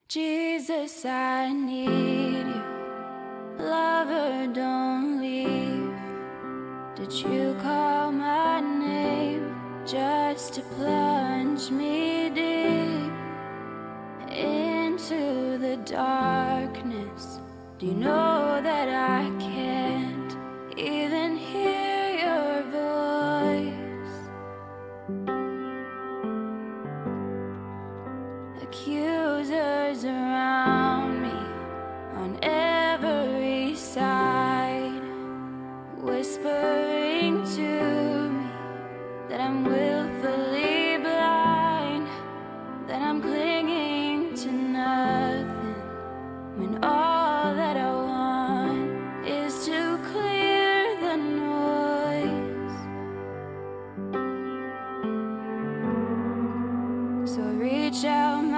Jesus, I need you. Lover, don't leave. Did you call my name just to plunge me deep into the darkness? Do you know that I can't even hear your voice? Accusers around me on every side, whispering to me that I'm willfully blind, that I'm clinging to nothing, when all that I want is to clear the noise. So reach out my